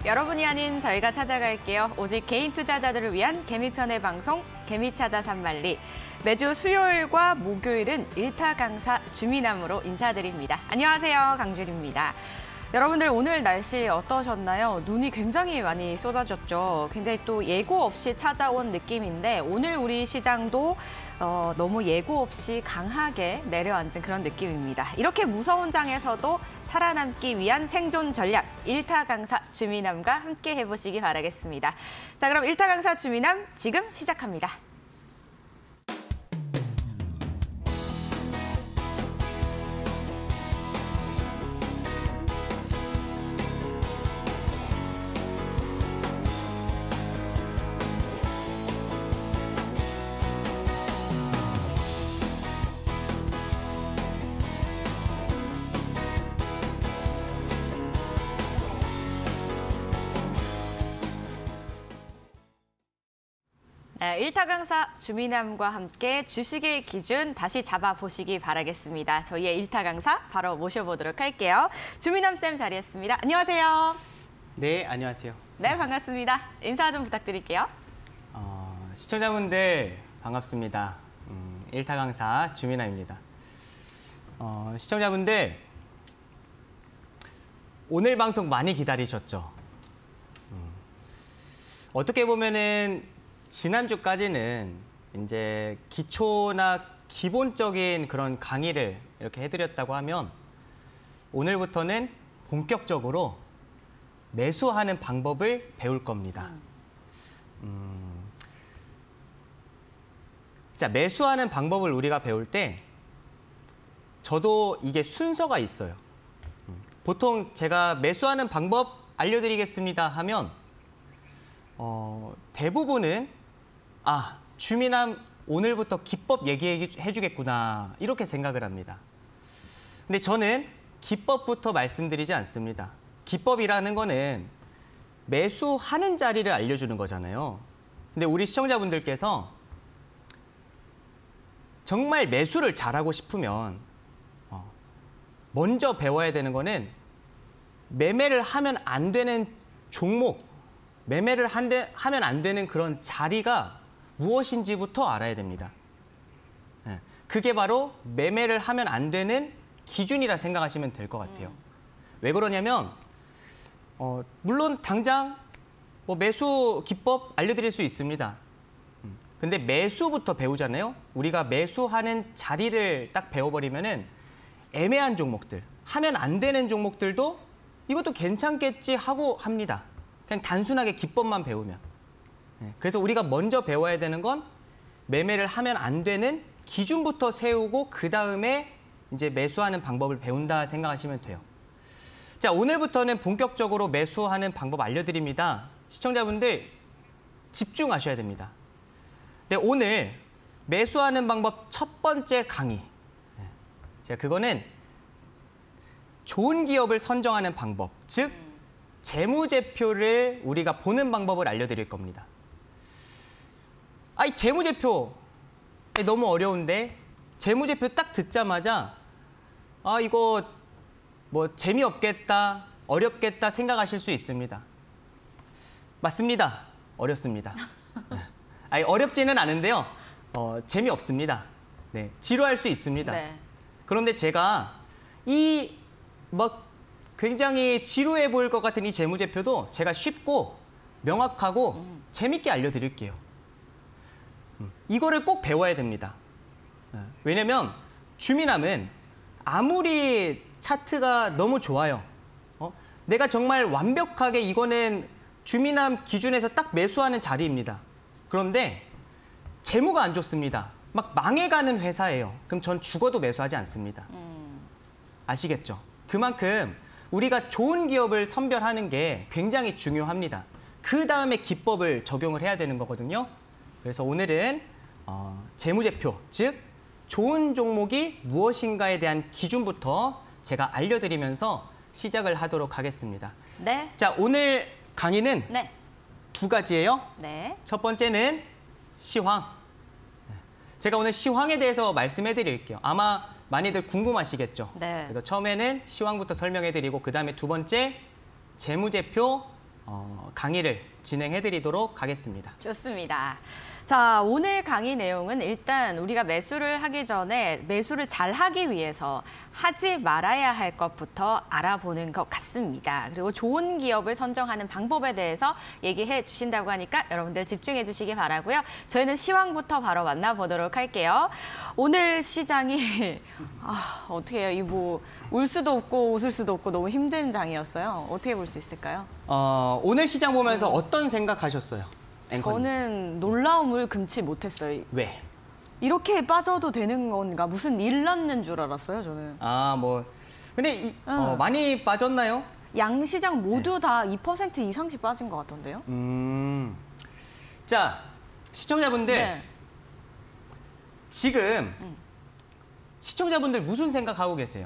여러분이 아닌 저희가 찾아갈게요. 오직 개인 투자자들을 위한 개미편의 방송 개미찾아 산만리. 매주 수요일과 목요일은 일타 강사 주미남으로 인사드립니다. 안녕하세요, 강주리입니다. 여러분들 오늘 날씨 어떠셨나요? 눈이 굉장히 많이 쏟아졌죠. 굉장히 또 예고 없이 찾아온 느낌인데 오늘 우리 시장도 너무 예고 없이 강하게 내려앉은 그런 느낌입니다. 이렇게 무서운 장에서도 살아남기 위한 생존 전략, 일타 강사 주미남과 함께 해보시기 바라겠습니다. 자, 그럼 일타 강사 주미남 지금 시작합니다. 네, 일타 강사 주미남과 함께 주식의 기준 다시 잡아보시기 바라겠습니다. 저희의 일타 강사 바로 모셔보도록 할게요. 주미남 쌤 자리했습니다. 안녕하세요. 네, 안녕하세요. 네, 반갑습니다. 인사 좀 부탁드릴게요. 시청자분들 반갑습니다. 일타 강사 주미남입니다. 시청자분들 오늘 방송 많이 기다리셨죠? 어떻게 보면은 지난주까지는 이제 기초나 기본적인 그런 강의를 이렇게 해드렸다고 하면 오늘부터는 본격적으로 매수하는 방법을 배울 겁니다. 자, 매수하는 방법을 우리가 배울 때 저도 이게 순서가 있어요. 보통 제가 매수하는 방법 알려드리겠습니다 하면 대부분은 주미남 오늘부터 기법 얘기해 주겠구나 이렇게 생각을 합니다. 근데 저는 기법부터 말씀드리지 않습니다. 기법이라는 거는 매수하는 자리를 알려주는 거잖아요. 근데 우리 시청자분들께서 정말 매수를 잘하고 싶으면 먼저 배워야 되는 거는 매매를 하면 안 되는 종목, 매매를 하면 안 되는 그런 자리가 무엇인지부터 알아야 됩니다. 그게 바로 매매를 하면 안 되는 기준이라 생각하시면 될 것 같아요. 왜 그러냐면 물론 당장 매수 기법 알려드릴 수 있습니다. 근데 매수부터 배우잖아요. 우리가 매수하는 자리를 딱 배워버리면은 애매한 종목들, 하면 안 되는 종목들도 이것도 괜찮겠지 하고 합니다. 그냥 단순하게 기법만 배우면. 그래서 우리가 먼저 배워야 되는 건 매매를 하면 안 되는 기준부터 세우고 그 다음에 이제 매수하는 방법을 배운다 생각하시면 돼요. 자, 오늘부터는 본격적으로 매수하는 방법 알려드립니다. 시청자분들 집중하셔야 됩니다. 네, 오늘 매수하는 방법 첫 번째 강의. 제가 그거는 좋은 기업을 선정하는 방법, 즉 재무제표를 우리가 보는 방법을 알려드릴 겁니다. 이 재무제표 너무 어려운데 재무제표 딱 듣자마자 이거 뭐 재미없겠다, 어렵겠다 생각하실 수 있습니다. 맞습니다. 어렵습니다. 어렵지는 않은데요. 재미없습니다. 네, 지루할 수 있습니다. 네. 그런데 제가 굉장히 지루해 보일 것 같은 이 재무제표도 제가 쉽고 명확하고 재밌게 알려드릴게요. 이거를 꼭 배워야 됩니다. 왜냐면 주미남은 아무리 차트가 너무 좋아요. 내가 정말 완벽하게 이거는 주미남 기준에서 딱 매수하는 자리입니다. 그런데 재무가 안 좋습니다. 막 망해가는 회사예요. 그럼 전 죽어도 매수하지 않습니다. 아시겠죠? 그만큼 우리가 좋은 기업을 선별하는 게 굉장히 중요합니다. 그 다음에 기법을 적용을 해야 되는 거거든요. 그래서 오늘은 재무제표, 즉 좋은 종목이 무엇인가에 대한 기준부터 제가 알려드리면서 시작을 하도록 하겠습니다. 네. 자, 오늘 강의는 네. 두 가지예요. 네. 첫 번째는 시황. 제가 오늘 시황에 대해서 말씀해 드릴게요. 아마 많이들 궁금하시겠죠. 네. 그래서 처음에는 시황부터 설명해 드리고 그다음에 두 번째 재무제표 강의를 진행해드리도록 하겠습니다. 좋습니다. 자, 오늘 강의 내용은 일단 우리가 매수를 하기 전에 매수를 잘 하기 위해서 하지 말아야 할 것부터 알아보는 것 같습니다. 그리고 좋은 기업을 선정하는 방법에 대해서 얘기해 주신다고 하니까 여러분들 집중해 주시기 바라고요. 저희는 시황부터 바로 만나보도록 할게요. 오늘 시장이 어떻게 해요? 이 뭐 울 수도 없고 웃을 수도 없고 너무 힘든 장이었어요. 어떻게 볼 수 있을까요? 오늘 시장 보면서 어떤 생각하셨어요? 앵커님? 저는 놀라움을 금치 못했어요. 왜? 이렇게 빠져도 되는 건가? 무슨 일 났는 줄 알았어요, 저는. 근데 많이 빠졌나요? 양 시장 모두 다 2% 이상씩 빠진 것 같던데요? 자, 시청자분들. 네. 지금 시청자분들 무슨 생각하고 계세요?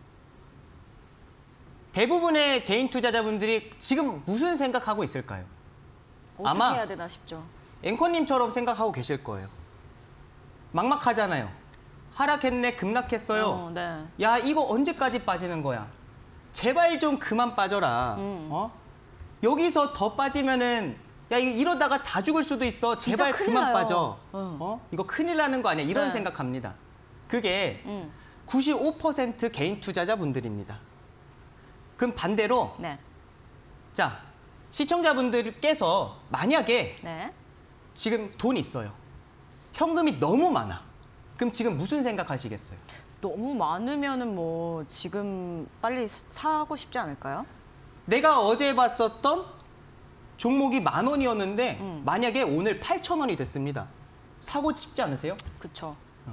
대부분의 개인 투자자분들이 지금 무슨 생각하고 있을까요? 어떻게 아마 해야 되나 싶죠. 앵커님처럼 생각하고 계실 거예요. 막막하잖아요. 하락했네, 급락했어요. 네. 야, 이거 언제까지 빠지는 거야? 제발 좀 그만 빠져라. 여기서 더 빠지면은 야, 이러다가 다 죽을 수도 있어. 제발 큰일 그만 나요. 빠져. 이거 큰일 나는 거 아니야? 이런 네. 생각합니다. 그게 95% 개인 투자자분들입니다. 그럼 반대로 네. 자, 시청자분들께서 만약에 네. 지금 돈 있어요. 현금이 너무 많아. 그럼 지금 무슨 생각하시겠어요? 너무 많으면은 뭐 지금 빨리 사고 싶지 않을까요? 내가 어제 봤었던 종목이 10,000원이었는데 만약에 오늘 8,000원이 됐습니다. 사고 싶지 않으세요? 그렇죠.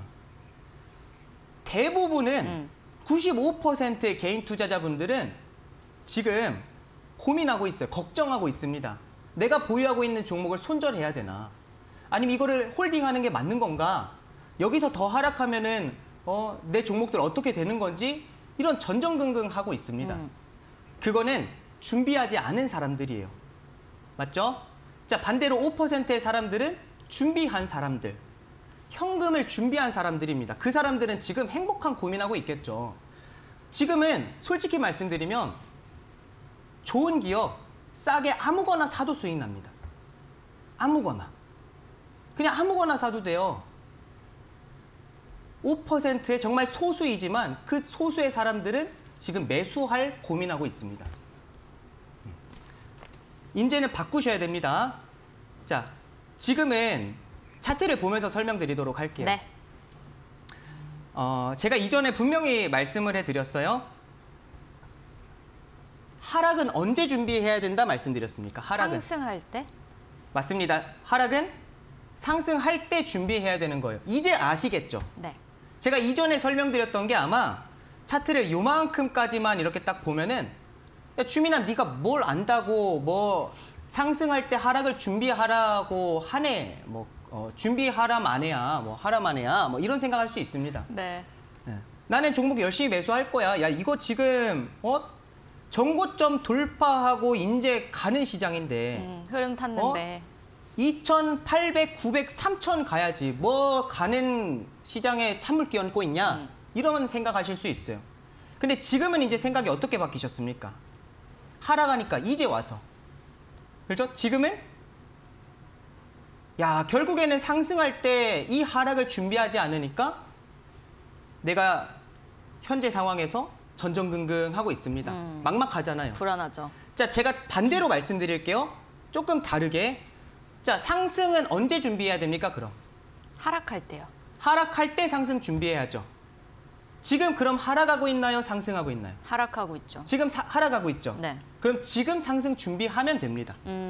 대부분은 95%의 개인 투자자분들은 지금 고민하고 있어요. 걱정하고 있습니다. 내가 보유하고 있는 종목을 손절해야 되나? 아니면 이거를 홀딩하는 게 맞는 건가? 여기서 더 하락하면은 내 종목들 어떻게 되는 건지 이런 전전긍긍하고 있습니다. 그거는 준비하지 않은 사람들이에요. 맞죠? 자, 반대로 5%의 사람들은 준비한 사람들. 현금을 준비한 사람들입니다. 그 사람들은 지금 행복한 고민하고 있겠죠. 지금은 솔직히 말씀드리면 좋은 기업 싸게 아무거나 사도 수익 납니다. 아무거나. 그냥 아무거나 사도 돼요. 5%의 정말 소수이지만 그 소수의 사람들은 지금 매수할 고민하고 있습니다. 이제는 바꾸셔야 됩니다. 자, 지금은 차트를 보면서 설명드리도록 할게요. 네. 제가 이전에 분명히 말씀을 해드렸어요. 하락은 언제 준비해야 된다 말씀드렸습니까? 하락은. 상승할 때? 맞습니다. 하락은 상승할 때 준비해야 되는 거예요. 이제 아시겠죠? 네. 제가 이전에 설명드렸던 게 아마 차트를 요만큼까지만 이렇게 딱 보면은 야, 주민아, 네가 뭘 안다고 뭐 상승할 때 하락을 준비하라고 하네. 뭐 준비하람 안 해야 뭐 하람 안 해야 뭐 이런 생각할 수 있습니다. 네. 네. 나는 종목 열심히 매수할 거야. 야, 이거 지금 정고점 돌파하고 이제 가는 시장인데 흐름 탔는데. 2,800, 900, 3,000 가야지. 뭐 가는 시장에 찬물 끼얹고 있냐? 이런 생각하실 수 있어요. 근데 지금은 이제 생각이 어떻게 바뀌셨습니까? 하락하니까 이제 와서. 그렇죠? 지금은 야, 결국에는 상승할 때 이 하락을 준비하지 않으니까 내가 현재 상황에서 전전긍긍하고 있습니다. 막막하잖아요. 불안하죠. 자, 제가 반대로 말씀드릴게요. 조금 다르게. 자, 상승은 언제 준비해야 됩니까, 그럼? 하락할 때요. 하락할 때 상승 준비해야죠. 지금 그럼 하락하고 있나요? 상승하고 있나요? 하락하고 있죠. 지금 하락하고 있죠. 네. 그럼 지금 상승 준비하면 됩니다.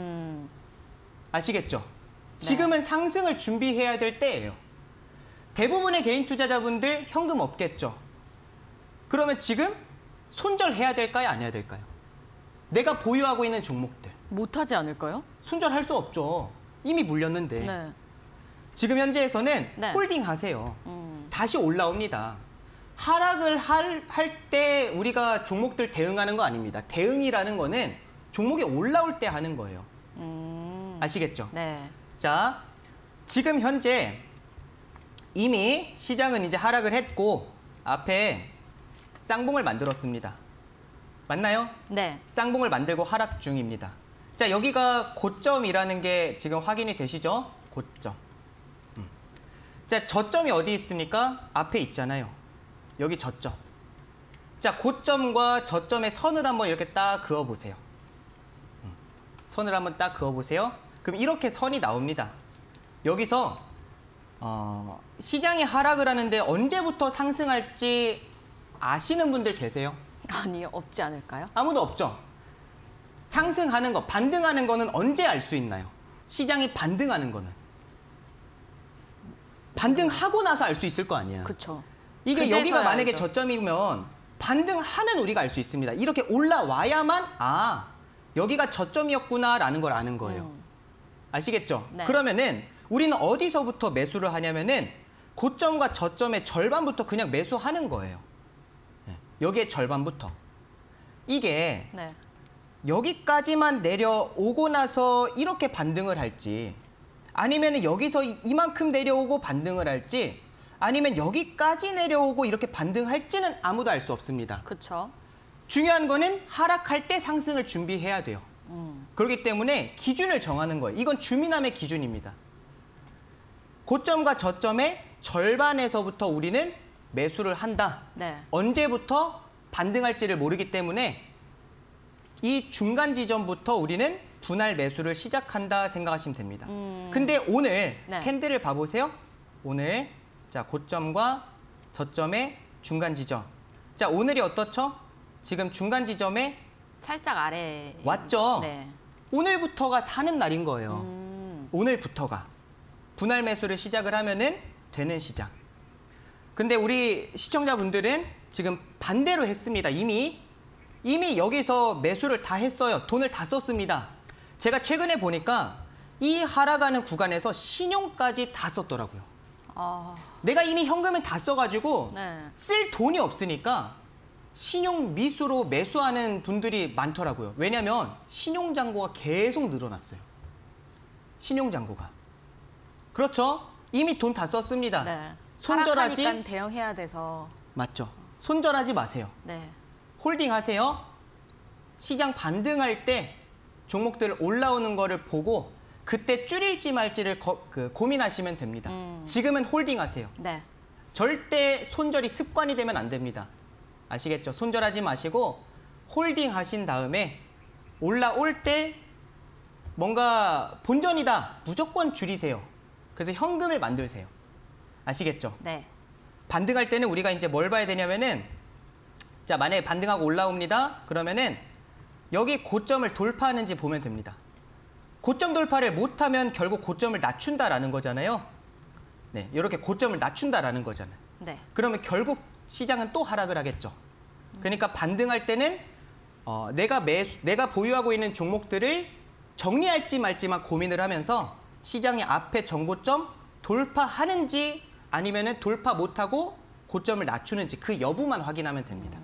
아시겠죠? 지금은 상승을 준비해야 될 때예요. 대부분의 개인 투자자분들 현금 없겠죠. 그러면 지금 손절해야 될까요? 안 해야 될까요? 내가 보유하고 있는 종목들. 못하지 않을까요? 손절할 수 없죠. 이미 물렸는데. 네. 지금 현재에서는 네. 홀딩 하세요. 다시 올라옵니다. 하락을 할 때 우리가 종목들 대응하는 거 아닙니다. 대응이라는 거는 종목이 올라올 때 하는 거예요. 아시겠죠? 네. 자, 지금 현재 이미 시장은 이제 하락을 했고 앞에 쌍봉을 만들었습니다. 맞나요? 네. 쌍봉을 만들고 하락 중입니다. 자, 여기가 고점이라는 게 지금 확인이 되시죠? 고점. 자, 저점이 어디 있습니까? 앞에 있잖아요. 여기 저점. 자, 고점과 저점의 선을 한번 이렇게 딱 그어보세요. 선을 한번 딱 그어보세요. 그럼 이렇게 선이 나옵니다. 여기서 시장이 하락을 하는데 언제부터 상승할지 아시는 분들 계세요? 아니요, 없지 않을까요? 아무도 없죠. 상승하는 거, 반등하는 거는 언제 알 수 있나요? 시장이 반등하는 거는. 반등하고 나서 알 수 있을 거 아니에요. 그렇죠. 이게 여기가 만약에 알죠. 저점이면 반등하면 우리가 알 수 있습니다. 이렇게 올라와야만 여기가 저점이었구나라는 걸 아는 거예요. 아시겠죠? 네. 그러면은 우리는 어디서부터 매수를 하냐면은 고점과 저점의 절반부터 그냥 매수하는 거예요. 네. 여기에 절반부터. 이게 네. 여기까지만 내려오고 나서 이렇게 반등을 할지 아니면 여기서 이만큼 내려오고 반등을 할지 아니면 여기까지 내려오고 이렇게 반등할지는 아무도 알 수 없습니다. 그렇죠. 중요한 거는 하락할 때 상승을 준비해야 돼요. 그렇기 때문에 기준을 정하는 거예요. 이건 주민함의 기준입니다. 고점과 저점의 절반에서부터 우리는 매수를 한다. 네. 언제부터 반등할지를 모르기 때문에 이 중간 지점부터 우리는 분할 매수를 시작한다 생각하시면 됩니다. 근데 오늘 네. 캔들을 봐보세요. 오늘 자 고점과 저점의 중간 지점. 자 오늘이 어떻죠? 지금 중간 지점에 살짝 아래. 왔죠? 네. 오늘부터가 사는 날인 거예요. 오늘부터가. 분할 매수를 시작을 하면은 되는 시장. 근데 우리 시청자분들은 지금 반대로 했습니다. 이미 여기서 매수를 다 했어요. 돈을 다 썼습니다. 제가 최근에 보니까 이 하락하는 구간에서 신용까지 다 썼더라고요. 내가 이미 현금을 다 써가지고 네. 쓸 돈이 없으니까 신용 미수로 매수하는 분들이 많더라고요. 왜냐하면 신용잔고가 계속 늘어났어요. 신용잔고가. 그렇죠? 이미 돈 다 썼습니다. 네. 손절하지? 하락하니까 대응해야 돼서. 맞죠? 손절하지 마세요. 네. 홀딩 하세요. 시장 반등할 때 종목들 올라오는 거를 보고 그때 줄일지 말지를 고민하시면 됩니다. 지금은 홀딩 하세요. 네. 절대 손절이 습관이 되면 안 됩니다. 아시겠죠? 손절하지 마시고 홀딩 하신 다음에 올라올 때 뭔가 본전이다. 무조건 줄이세요. 그래서 현금을 만들세요. 아시겠죠? 네. 반등할 때는 우리가 이제 뭘 봐야 되냐면은 자, 만약에 반등하고 올라옵니다. 그러면은 여기 고점을 돌파하는지 보면 됩니다. 고점 돌파를 못하면 결국 고점을 낮춘다라는 거잖아요. 네, 이렇게 고점을 낮춘다라는 거잖아요. 네. 그러면 결국 시장은 또 하락을 하겠죠. 그러니까 반등할 때는 내가 보유하고 있는 종목들을 정리할지 말지만 고민을 하면서 시장이 앞에 정고점 돌파하는지 아니면은 돌파 못하고 고점을 낮추는지 그 여부만 확인하면 됩니다.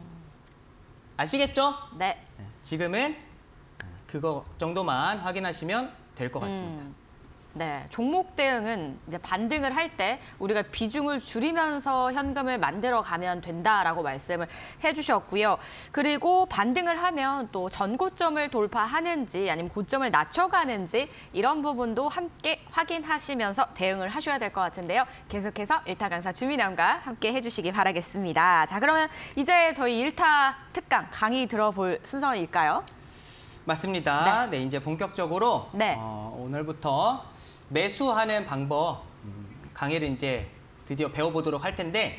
아시겠죠? 네. 네, 지금은 그거 정도만 확인하시면 될 것 같습니다. 네, 종목 대응은 이제 반등을 할 때 우리가 비중을 줄이면서 현금을 만들어 가면 된다라고 말씀을 해주셨고요. 그리고 반등을 하면 또 전고점을 돌파하는지 아니면 고점을 낮춰가는지 이런 부분도 함께 확인하시면서 대응을 하셔야 될 것 같은데요. 계속해서 일타 강사 주민남과 함께 해주시기 바라겠습니다. 자, 그러면 이제 저희 일타 특강 강의 들어볼 순서일까요? 맞습니다. 네, 이제 본격적으로 네. 오늘부터 매수하는 방법 강의를 이제 드디어 배워보도록 할 텐데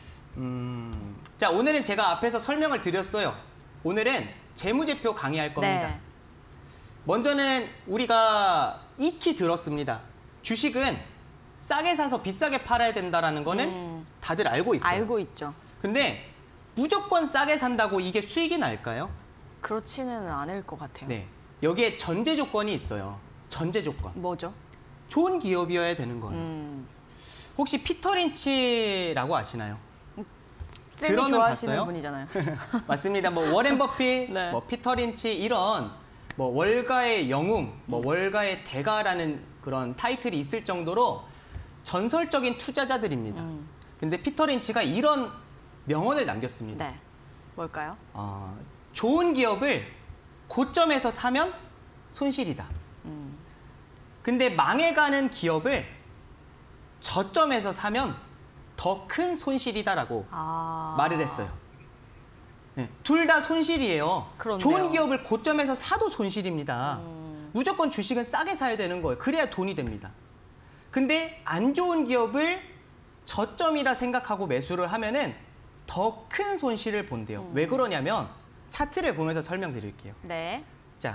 자 오늘은 제가 앞에서 설명을 드렸어요. 오늘은 재무제표 강의할 겁니다. 네. 먼저는 우리가 익히 들었습니다. 주식은 싸게 사서 비싸게 팔아야 된다는 거는 다들 알고 있어요. 알고 있죠. 근데 무조건 싸게 산다고 이게 수익이 날까요? 그렇지는 않을 것 같아요. 네. 여기에 전제 조건이 있어요. 전제 조건. 뭐죠? 좋은 기업이어야 되는 거예요. 혹시 피터 린치라고 아시나요? 쌤이 들어는 좋아하시는 봤어요? 분이잖아요. 맞습니다. 뭐 워렌 버핏, 네. 뭐 피터 린치 이런 뭐 월가의 영웅, 뭐 월가의 대가라는 그런 타이틀이 있을 정도로 전설적인 투자자들입니다. 근데 피터 린치가 이런 명언을 남겼습니다. 네. 뭘까요? 좋은 기업을 고점에서 사면 손실이다. 근데 망해가는 기업을 저점에서 사면 더 큰 손실이다라고 말을 했어요. 네, 둘 다 손실이에요. 그렇네요. 좋은 기업을 고점에서 사도 손실입니다. 무조건 주식은 싸게 사야 되는 거예요. 그래야 돈이 됩니다. 근데 안 좋은 기업을 저점이라 생각하고 매수를 하면은 더 큰 손실을 본대요. 왜 그러냐면 차트를 보면서 설명드릴게요. 네. 자,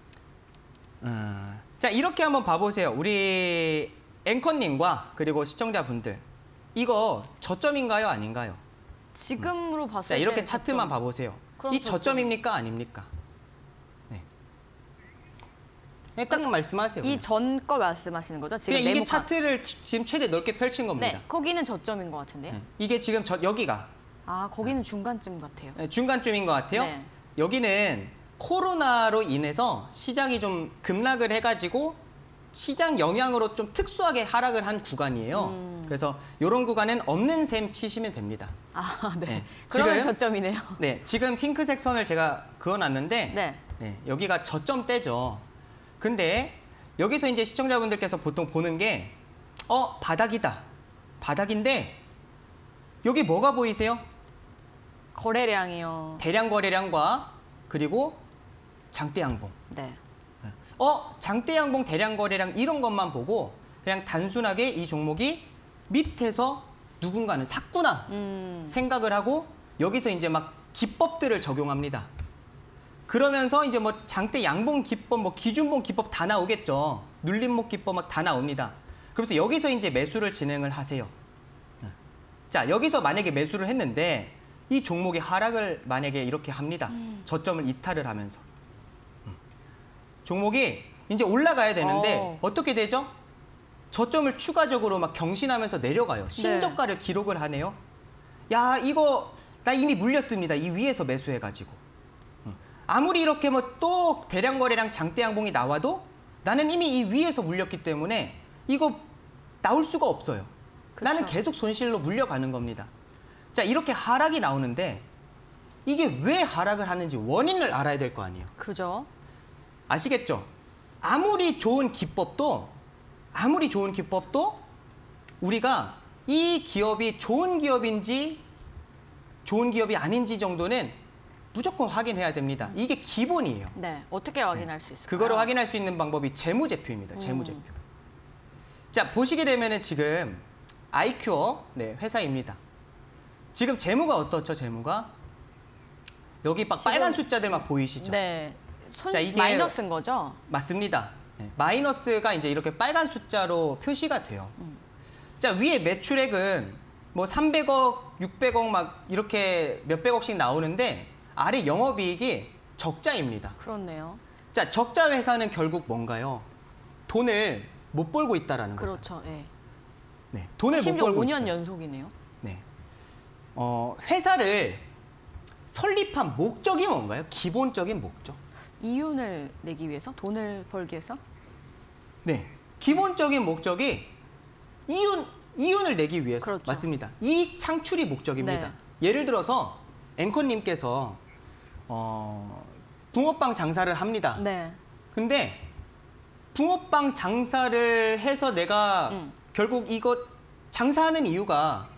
자 이렇게 한번 봐보세요. 우리 앵커님과 그리고 시청자분들 이거 저점인가요, 아닌가요? 지금으로 봤을 자 때 이렇게 차트만 저점. 봐보세요. 그럼 이 저점입니까, 아닙니까? 네. 딱 말씀하세요. 이 전 거 말씀하시는 거죠? 지금 그냥 이게 네모칸. 차트를 지금 최대 넓게 펼친 겁니다. 네, 거기는 저점인 것 같은데요. 네. 이게 지금 여기가 아, 거기는 중간쯤 같아요. 중간쯤인 것 같아요. 네. 여기는 코로나로 인해서 시장이 좀 급락을 해가지고 시장 영향으로 좀 특수하게 하락을 한 구간이에요. 그래서 이런 구간은 없는 셈 치시면 됩니다. 아, 네. 네. 그러면 지금- 저점이네요. 네, 지금 핑크색 선을 제가 그어놨는데 네. 네, 여기가 저점대죠. 근데 여기서 이제 시청자분들께서 보통 보는 게 바닥이다. 바닥인데 여기 뭐가 보이세요? 거래량이요. 대량 거래량과 그리고 장대 양봉. 네. 장대 양봉, 대량 거래량 이런 것만 보고 그냥 단순하게 이 종목이 밑에서 누군가는 샀구나 생각을 하고 여기서 이제 막 기법들을 적용합니다. 그러면서 이제 뭐 장대 양봉 기법, 뭐 기준봉 기법 다 나오겠죠. 눌림목 기법 막 다 나옵니다. 그래서 여기서 이제 매수를 진행을 하세요. 자, 여기서 만약에 매수를 했는데 이 종목이 하락을 만약에 이렇게 합니다. 저점을 이탈을 하면서. 종목이 이제 올라가야 되는데 어떻게 되죠? 저점을 추가적으로 막 경신하면서 내려가요. 신저가를 기록을 하네요. 야, 이거 나 이미 물렸습니다. 이 위에서 매수해가지고. 아무리 이렇게 뭐 또 대량 거래량 장대 양봉이 나와도 나는 이미 이 위에서 물렸기 때문에 이거 나올 수가 없어요. 그쵸. 나는 계속 손실로 물려가는 겁니다. 자, 이렇게 하락이 나오는데 이게 왜 하락을 하는지 원인을 알아야 될 거 아니에요. 그죠? 아시겠죠? 아무리 좋은 기법도 우리가 이 기업이 좋은 기업인지 좋은 기업이 아닌지 정도는 무조건 확인해야 됩니다. 이게 기본이에요. 네. 어떻게 확인할 수 있을까요? 그거를 확인할 수 있는 방법이 재무제표입니다. 재무제표. 자, 보시게 되면은 지금 아이큐어 회사입니다. 지금 재무가 어떻죠? 재무가 여기 막 지금- 빨간 숫자들 막 보이시죠? 네. 자, 이게- 마이너스인 거죠? 맞습니다. 네, 마이너스가 이제 이렇게 빨간 숫자로 표시가 돼요. 자, 위에 매출액은 뭐 300억, 600억 막 이렇게 몇백억씩 나오는데 아래 영업이익이 적자입니다. 그렇네요. 자, 적자 회사는 결국 뭔가요? 돈을 못 벌고 있다라는 거죠. 그렇죠. 예. 네, 돈을 못 심지어 벌고 5년 있어요. 연속이네요. 네. 회사를 설립한 목적이 뭔가요? 기본적인 목적. 이윤을 내기 위해서? 돈을 벌기 위해서? 네. 기본적인 목적이 이윤을 내기 위해서. 그렇죠. 맞습니다. 이익 창출이 목적입니다. 네. 예를 들어서 앵커님께서 붕어빵 장사를 합니다. 네. 근데 붕어빵 장사를 해서 내가 결국 이거 장사하는 이유가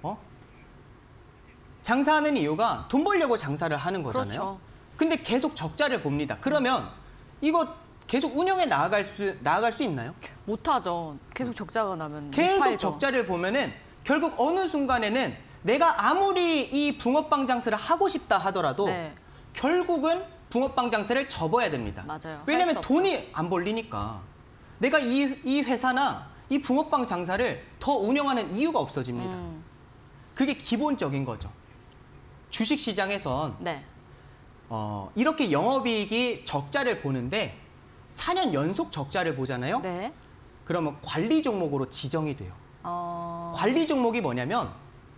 장사하는 이유가 돈 벌려고 장사를 하는 거잖아요. 그렇죠. 근데 계속 적자를 봅니다. 그러면 이거 계속 운영해 나아갈 수 있나요? 못하죠. 계속 적자가 나면 못 계속 팔죠. 적자를 보면은 결국 어느 순간에는 내가 아무리 이 붕어빵 장사를 하고 싶다 하더라도 네. 결국은 붕어빵 장사를 접어야 됩니다. 맞아요. 왜냐면 할수 돈이 안 벌리니까 내가 이 회사나 이 붕어빵 장사를 더 운영하는 이유가 없어집니다. 그게 기본적인 거죠. 주식 시장에선 네. 이렇게 영업이익이 적자를 보는데 4년 연속 적자를 보잖아요. 네. 그러면 관리 종목으로 지정이 돼요. 어... 관리 종목이 뭐냐면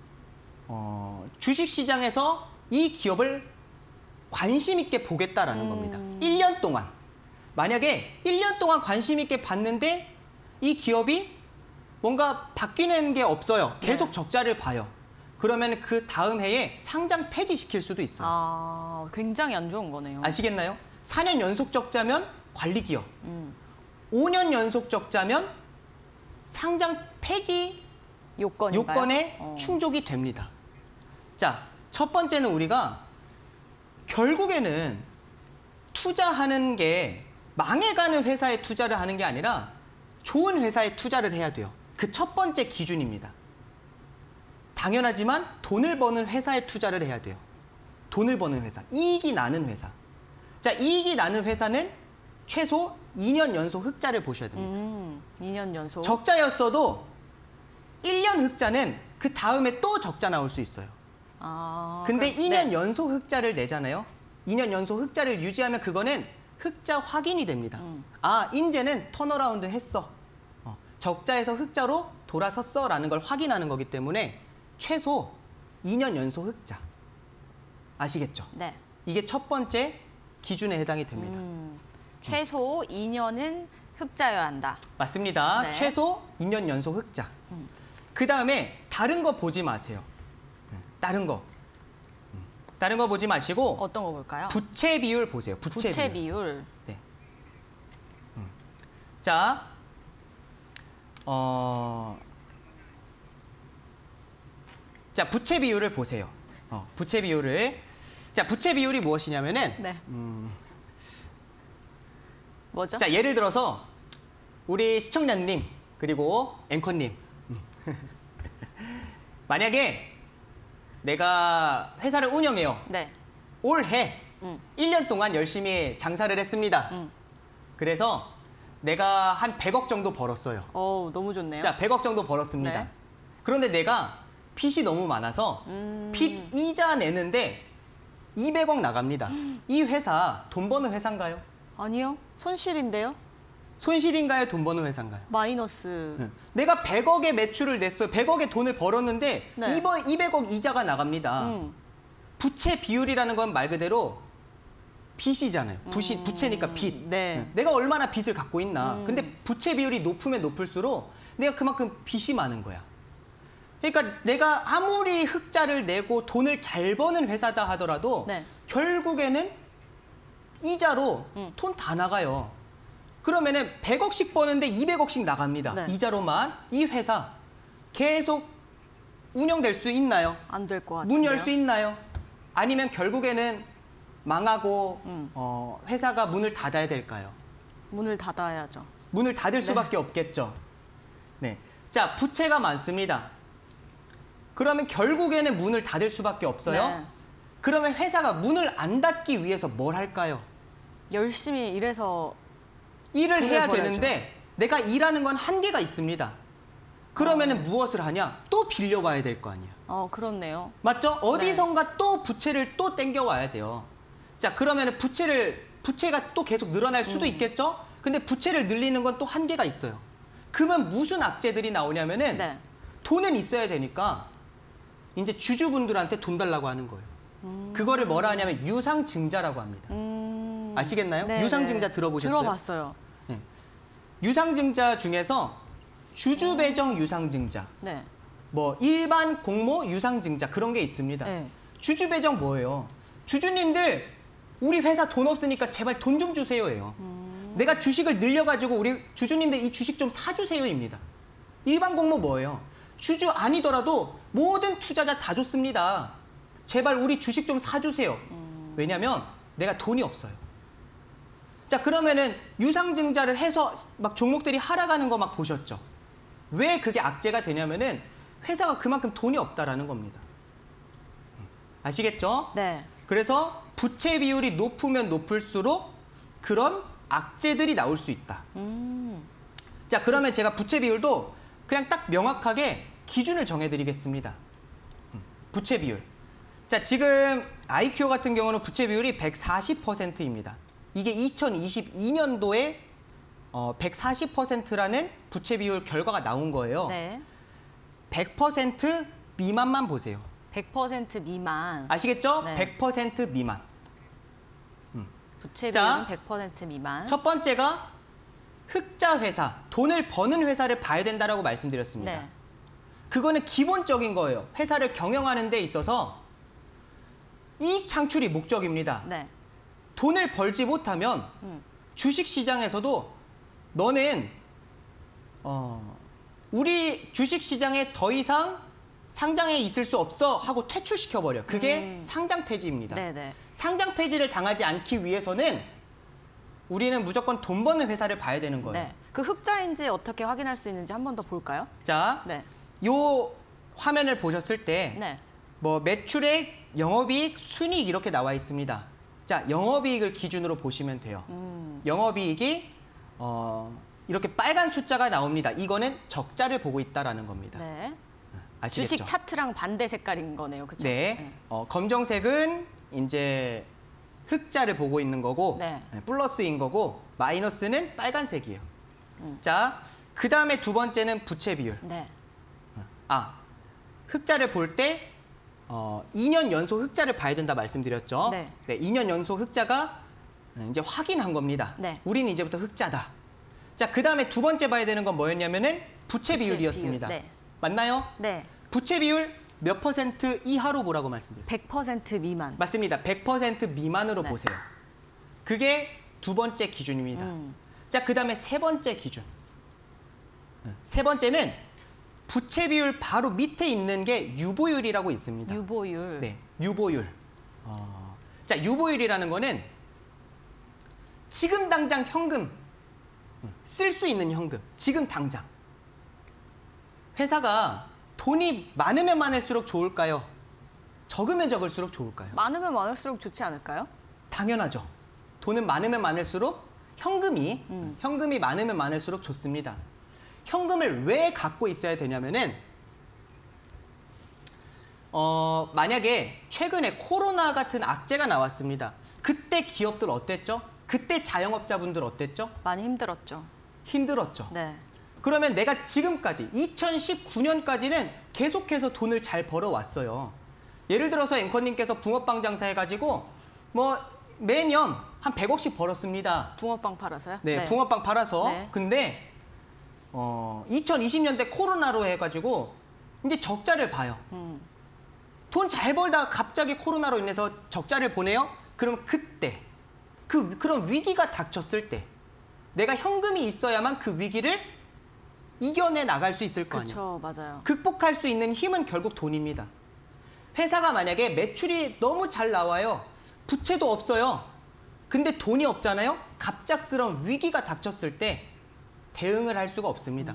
주식 시장에서 이 기업을 관심 있게 보겠다라는 겁니다. 1년 동안. 만약에 1년 동안 관심 있게 봤는데 이 기업이 뭔가 바뀌는 게 없어요. 계속 네. 적자를 봐요. 그러면 그 다음 해에 상장 폐지시킬 수도 있어요. 굉장히 안 좋은 거네요. 아시겠나요? 4년 연속 적자면 관리기업. 5년 연속 적자면 상장 폐지 요건에 충족이 됩니다. 자, 첫 번째는 우리가 결국에는 투자하는 게 망해가는 회사에 투자를 하는 게 아니라 좋은 회사에 투자를 해야 돼요. 그 첫 번째 기준입니다. 당연하지만 돈을 버는 회사에 투자를 해야 돼요. 돈을 버는 회사, 이익이 나는 회사. 자, 이익이 나는 회사는 최소 2년 연속 흑자를 보셔야 됩니다. 2년 연속. 적자였어도 1년 흑자는 그 다음에 또 적자 나올 수 있어요. 근데 2년 연속 흑자를 내잖아요. 2년 연속 흑자를 유지하면 그거는 흑자 확인이 됩니다. 아, 이제는 턴어라운드 했어. 적자에서 흑자로 돌아섰어라는 걸 확인하는 거기 때문에 최소 2년 연속 흑자. 아시겠죠? 네. 이게 첫 번째 기준에 해당이 됩니다. 최소 2년은 흑자여야 한다. 맞습니다. 네. 최소 2년 연속 흑자. 그 다음에 다른 거 보지 마세요. 다른 거. 다른 거 보지 마시고 어떤 거 볼까요? 부채 비율 보세요. 부채 비율. 네. 자, 자, 부채 비율을 보세요. 부채 비율을. 자, 부채 비율이 무엇이냐면은 네. 뭐죠? 자, 예를 들어서 우리 시청자님 그리고 앵커님 만약에 내가 회사를 운영해요. 네. 올해 1년 동안 열심히 장사를 했습니다. 그래서 내가 한 100억 정도 벌었어요. 너무 좋네요. 자, 100억 정도 벌었습니다. 네. 그런데 내가 빚이 너무 많아서 빚 이자 내는데 200억 나갑니다. 이 회사 돈 버는 회사인가요? 아니요. 손실인데요? 손실인가요? 돈 버는 회사인가요? 마이너스. 내가 100억의 매출을 냈어요. 100억의 돈을 벌었는데 네. 200억 이자가 나갑니다. 부채 비율이라는 건 말 그대로 빚이잖아요. 부채니까 빚. 네. 내가 얼마나 빚을 갖고 있나. 근데 부채 비율이 높으면 높을수록 내가 그만큼 빚이 많은 거야. 그러니까 내가 아무리 흑자를 내고 돈을 잘 버는 회사다 하더라도 네. 결국에는 이자로 돈 다 나가요. 그러면은 100억씩 버는데 200억씩 나갑니다. 네. 이자로만. 이 회사 계속 운영될 수 있나요? 안 될 것 같아요. 문 열 수 있나요? 아니면 결국에는 망하고 회사가 문을 닫아야 될까요? 문을 닫아야죠. 문을 닫을 수밖에 없겠죠. 네. 자, 부채가 많습니다. 그러면 결국에는 문을 닫을 수밖에 없어요. 네. 그러면 회사가 문을 안 닫기 위해서 뭘 할까요? 열심히 일해서 일을 해야 벌어야죠. 되는데 내가 일하는 건 한계가 있습니다. 그러면은 무엇을 하냐? 또 빌려와야 될 거 아니야. 그렇네요. 맞죠? 어디선가 또 부채를 또 땡겨와야 돼요. 자, 그러면은 부채가 또 계속 늘어날 수도 있겠죠? 근데 부채를 늘리는 건 또 한계가 있어요. 그러면 무슨 악재들이 나오냐면은 네. 돈은 있어야 되니까 이제 주주분들한테 돈 달라고 하는 거예요. 그거를 뭐라 하냐면 유상증자라고 합니다. 아시겠나요? 네, 유상증자 네. 들어보셨어요? 들어봤어요. 네. 유상증자 중에서 주주배정 유상증자, 네. 뭐 일반 공모 유상증자 그런 게 있습니다. 네. 주주배정 뭐예요? 주주님들 우리 회사 돈 없으니까 제발 돈 좀 주세요예요. 내가 주식을 늘려가지고 우리 주주님들 이 주식 좀 사주세요입니다. 일반 공모 뭐예요? 주주 아니더라도 모든 투자자 다 좋습니다. 제발 우리 주식 좀 사주세요. 왜냐면 내가 돈이 없어요. 자, 그러면은 유상증자를 해서 막 종목들이 하락하는 거 막 보셨죠? 왜 그게 악재가 되냐면은 회사가 그만큼 돈이 없다라는 겁니다. 아시겠죠? 네. 그래서 부채 비율이 높으면 높을수록 그런 악재들이 나올 수 있다. 자, 그러면 제가 부채 비율도 그냥 딱 명확하게 기준을 정해드리겠습니다. 부채 비율. 자, 지금 IQ 같은 경우는 부채 비율이 140%입니다. 이게 2022년도에 140%라는 부채 비율 결과가 나온 거예요. 네. 100% 미만만 보세요. 100% 미만. 아시겠죠? 네. 100% 미만. 부채 자, 비율은 100% 미만. 첫 번째가 흑자 회사, 돈을 버는 회사를 봐야 된다라고 말씀드렸습니다. 네. 그거는 기본적인 거예요. 회사를 경영하는 데 있어서 이익 창출이 목적입니다. 네. 돈을 벌지 못하면 주식 시장에서도 너는 우리 주식 시장에 더 이상 상장에 있을 수 없어 하고 퇴출시켜버려. 그게 상장 폐지입니다. 네네. 상장 폐지를 당하지 않기 위해서는 우리는 무조건 돈 버는 회사를 봐야 되는 거예요. 네. 그 흑자인지 어떻게 확인할 수 있는지 한 번 더 볼까요? 자, 네. 요 화면을 보셨을 때 네. 뭐 매출액, 영업이익, 순이익 이렇게 나와 있습니다. 자, 영업이익을 기준으로 보시면 돼요. 영업이익이 이렇게 빨간 숫자가 나옵니다. 이거는 적자를 보고 있다라는 겁니다. 네. 아시겠죠? 주식 차트랑 반대 색깔인 거네요. 그렇죠? 네. 검정색은 이제 흑자를 보고 있는 거고 네. 플러스인 거고 마이너스는 빨간색이에요. 자, 그다음에 두 번째는 부채 비율. 네. 흑자를 볼 때 2년 연속 흑자를 봐야 된다 말씀드렸죠. 네. 2년 연속 흑자가 이제 확인한 겁니다. 네. 우리는 이제부터 흑자다. 자, 그다음에 두 번째 봐야 되는 건 뭐였냐면은 부채 비율이었습니다. 비율. 네. 맞나요? 네. 부채 비율 몇 %? 이하로 보라고 말씀드렸어요. 100% 미만. 맞습니다. 100% 미만으로 네. 보세요. 그게 두 번째 기준입니다. 자, 그다음에 세 번째 기준. 세 번째는 부채 비율 바로 밑에 있는 게 유보율이라고 있습니다. 유보율. 네, 유보율. 자, 유보율이라는 거는 지금 당장 현금, 쓸 수 있는 현금, 지금 당장. 회사가 돈이 많으면 많을수록 좋을까요? 적으면 적을수록 좋을까요? 많으면 많을수록 좋지 않을까요? 당연하죠. 돈은 많으면 많을수록 현금이 많으면 많을수록 좋습니다. 현금을 왜 갖고 있어야 되냐면은 만약에 최근에 코로나 같은 악재가 나왔습니다. 그때 기업들 어땠죠? 그때 자영업자분들 어땠죠? 많이 힘들었죠. 힘들었죠. 네. 그러면 내가 지금까지 2019년까지는 계속해서 돈을 잘 벌어왔어요. 예를 들어서 앵커님께서 붕어빵 장사해가지고 뭐 매년 한 100억씩 벌었습니다. 붕어빵 팔아서요? 네, 붕어빵 팔아서. 네. 근데 2020년대 코로나로 해가지고 이제 적자를 봐요. 돈 잘 벌다가 갑자기 코로나로 인해서 적자를 보내요? 그럼 그때 그런 위기가 닥쳤을 때 내가 현금이 있어야만 그 위기를 이겨내 나갈 수 있을 거 아니에요. 그렇죠, 맞아요. 극복할 수 있는 힘은 결국 돈입니다. 회사가 만약에 매출이 너무 잘 나와요. 부채도 없어요. 근데 돈이 없잖아요. 갑작스러운 위기가 닥쳤을 때 대응을 할 수가 없습니다.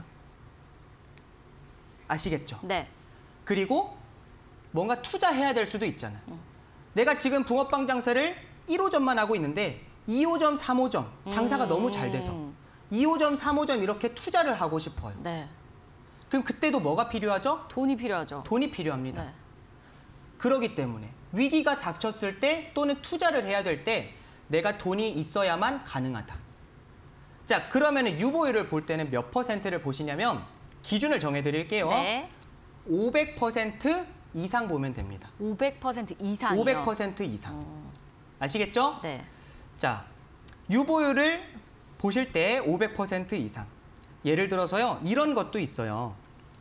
아시겠죠? 네. 그리고 뭔가 투자해야 될 수도 있잖아요. 내가 지금 붕어빵 장사를 1호점만 하고 있는데 2호점, 3호점 장사가 너무 잘 돼서 2호점, 3호점 이렇게 투자를 하고 싶어요. 네. 그럼 그때도 뭐가 필요하죠? 돈이 필요하죠. 돈이 필요합니다. 네. 그렇기 때문에 위기가 닥쳤을 때 또는 투자를 해야 될 때 내가 돈이 있어야만 가능하다. 자, 그러면 유보율을 볼 때는 몇 %를 보시냐면 기준을 정해드릴게요. 네. 500% 이상 보면 됩니다. 500% 이상이요. 500% 이상. 아시겠죠? 네. 자, 유보율을 보실 때 500% 이상. 예를 들어서요, 이런 것도 있어요.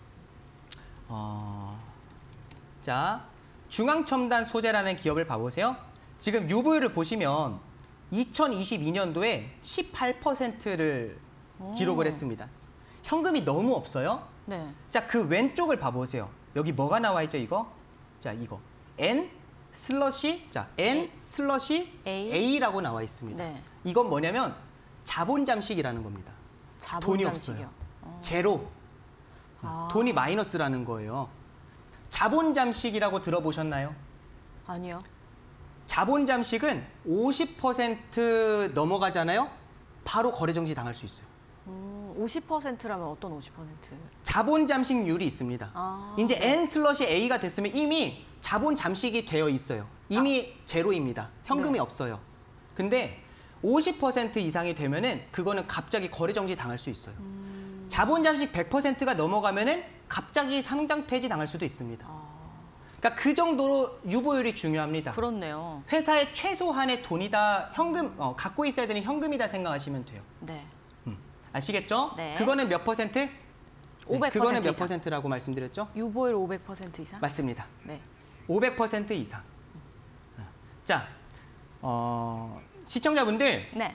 자, 중앙첨단 소재라는 기업을 봐보세요. 지금 유보율을 보시면 2022년도에 18%를 기록을 했습니다. 현금이 너무 없어요. 네. 자, 그 왼쪽을 봐보세요. 여기 뭐가 나와 있죠, 이거? 자, 이거. N 슬러시, 자, N 슬러시 A라고 나와 있습니다. 네. 이건 뭐냐면 자본 잠식이라는 겁니다. 돈이 자본잠식이요. 없어요. 제로. 아. 돈이 마이너스라는 거예요. 자본 잠식이라고 들어보셨나요? 아니요. 자본 잠식은 50% 넘어가잖아요. 바로 거래 정지 당할 수 있어요. 50%라면 어떤 50%? 자본 잠식률이 있습니다. 아, 이제 네. N 슬러시 A가 됐으면 이미 자본 잠식이 되어 있어요. 이미 제로입니다. 현금이 네. 없어요. 근데 50% 이상이 되면은 그거는 갑자기 거래 정지 당할 수 있어요. 자본 잠식 100%가 넘어가면은 갑자기 상장 폐지 당할 수도 있습니다. 그러니까 그 정도로 유보율이 중요합니다. 그렇네요. 회사의 최소한의 돈이다, 현금, 갖고 있어야 되는 현금이다 생각하시면 돼요. 네. 아시겠죠? 네. 그거는 몇 퍼센트? 500% 그거는 몇 이상. 퍼센트라고 말씀드렸죠? 유보율 500% 이상? 맞습니다. 네. 500% 이상. 자, 시청자분들, 네.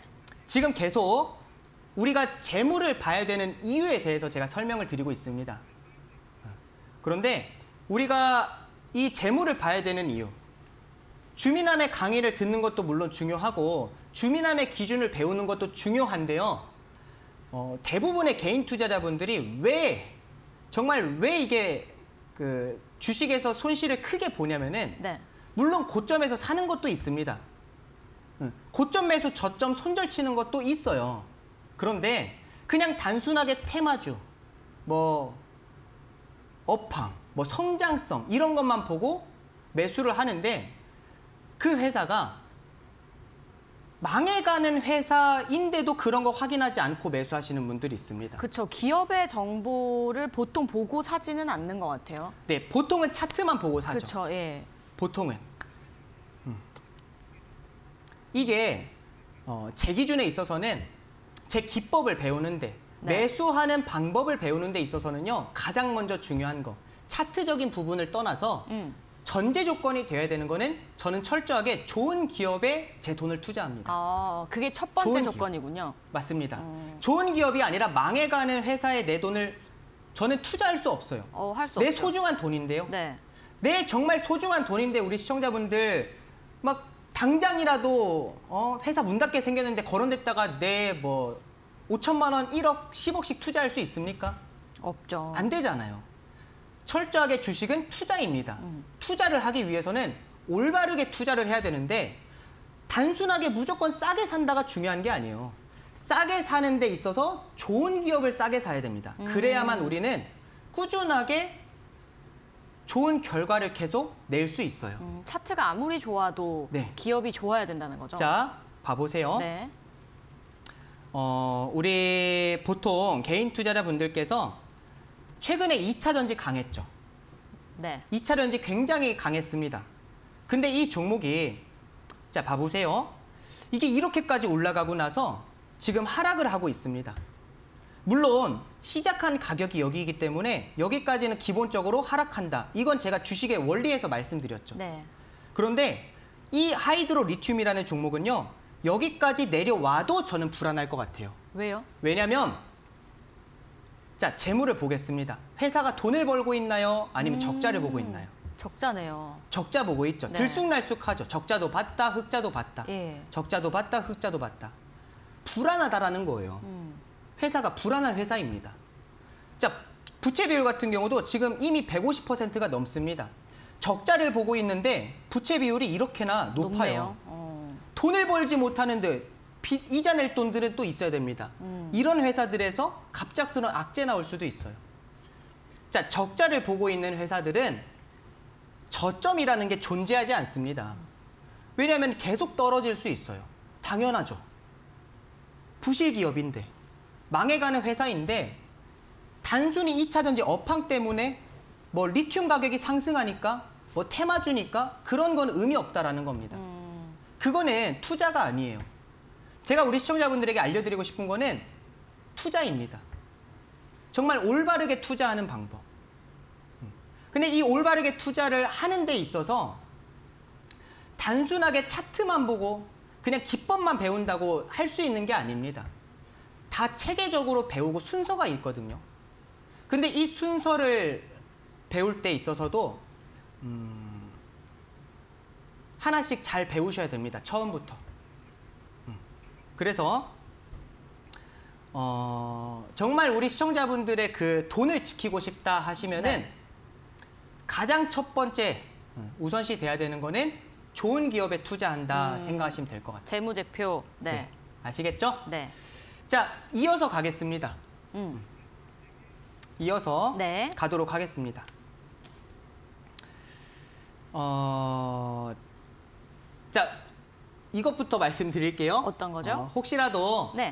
지금 계속 우리가 재물을 봐야 되는 이유에 대해서 제가 설명을 드리고 있습니다. 그런데 우리가 이 재물을 봐야 되는 이유, 주미남의 강의를 듣는 것도 물론 중요하고 주미남의 기준을 배우는 것도 중요한데요. 대부분의 개인 투자자분들이 정말 왜 이게 그 주식에서 손실을 크게 보냐면은 네. 물론 고점에서 사는 것도 있습니다. 고점 매수, 저점 손절 치는 것도 있어요. 그런데 그냥 단순하게 테마주, 뭐 업황, 뭐 성장성 이런 것만 보고 매수를 하는데 그 회사가 망해가는 회사인데도 그런 거 확인하지 않고 매수하시는 분들이 있습니다. 그렇죠. 기업의 정보를 보통 보고 사지는 않는 것 같아요. 네, 보통은 차트만 보고 사죠. 그렇죠. 예. 보통은. 이게 제 기준에 있어서는 제 기법을 배우는데 네. 매수하는 방법을 배우는 데 있어서는요. 가장 먼저 중요한 거 차트적인 부분을 떠나서 전제 조건이 돼야 되는 거는 저는 철저하게 좋은 기업에 제 돈을 투자합니다. 아, 그게 첫 번째 좋은 조건이군요. 맞습니다. 좋은 기업이 아니라 망해가는 회사에 내 돈을 저는 투자할 수 없어요. 할 수 내 없죠. 소중한 돈인데요. 네. 내 정말 소중한 돈인데 우리 시청자분들 막 당장이라도 회사 문 닫게 생겼는데 거론됐다가 내 뭐 5천만 원, 1억, 10억씩 투자할 수 있습니까? 없죠. 안 되잖아요. 철저하게 주식은 투자입니다. 투자를 하기 위해서는 올바르게 투자를 해야 되는데 단순하게 무조건 싸게 산다가 중요한 게 아니에요. 싸게 사는 데 있어서 좋은 기업을 싸게 사야 됩니다. 그래야만 우리는 꾸준하게 좋은 결과를 계속 낼 수 있어요. 차트가 아무리 좋아도 네. 기업이 좋아야 된다는 거죠. 자, 봐보세요. 네. 우리 보통 개인 투자자분들께서 최근에 2차 전지 강했죠. 네. 2차 전지 굉장히 강했습니다. 근데 이 종목이 자 봐보세요. 이게 이렇게까지 올라가고 나서 지금 하락을 하고 있습니다. 물론 시작한 가격이 여기이기 때문에 여기까지는 기본적으로 하락한다. 이건 제가 주식의 원리에서 말씀드렸죠. 네. 그런데 이 하이드로 리튬이라는 종목은요. 여기까지 내려와도 저는 불안할 것 같아요. 왜요? 왜냐하면 자 재물을 보겠습니다. 회사가 돈을 벌고 있나요? 아니면 적자를 보고 있나요? 적자네요. 적자 보고 있죠. 네. 들쑥날쑥하죠. 적자도 봤다, 흑자도 봤다. 예. 적자도 봤다, 흑자도 봤다. 불안하다라는 거예요. 회사가 불안한 회사입니다. 자, 부채 비율 같은 경우도 지금 이미 150%가 넘습니다. 적자를 보고 있는데 부채 비율이 이렇게나 높아요. 높네요. 돈을 벌지 못하는데 이자 낼 돈들은 또 있어야 됩니다. 이런 회사들에서 갑작스러운 악재 나올 수도 있어요. 자, 적자를 보고 있는 회사들은 저점이라는 게 존재하지 않습니다. 왜냐하면 계속 떨어질 수 있어요. 당연하죠. 부실 기업인데 망해가는 회사인데 단순히 2차 전지 업황 때문에 뭐 리튬 가격이 상승하니까 뭐 테마주니까 그런 건 의미 없다라는 겁니다. 그거는 투자가 아니에요. 제가 우리 시청자분들에게 알려드리고 싶은 거는 투자입니다. 정말 올바르게 투자하는 방법. 근데 이 올바르게 투자를 하는 데 있어서 단순하게 차트만 보고 그냥 기법만 배운다고 할 수 있는 게 아닙니다. 다 체계적으로 배우고 순서가 있거든요. 근데 이 순서를 배울 때 있어서도 하나씩 잘 배우셔야 됩니다. 처음부터. 그래서 정말 우리 시청자분들의 그 돈을 지키고 싶다 하시면은 네. 가장 첫 번째 우선시 돼야 되는 거는 좋은 기업에 투자한다 생각하시면 될 것 같아요. 재무제표. 네. 네. 아시겠죠? 네. 자, 이어서 가겠습니다. 이어서 네. 가도록 하겠습니다. 자, 이것부터 말씀드릴게요. 어떤 거죠? 혹시라도 네.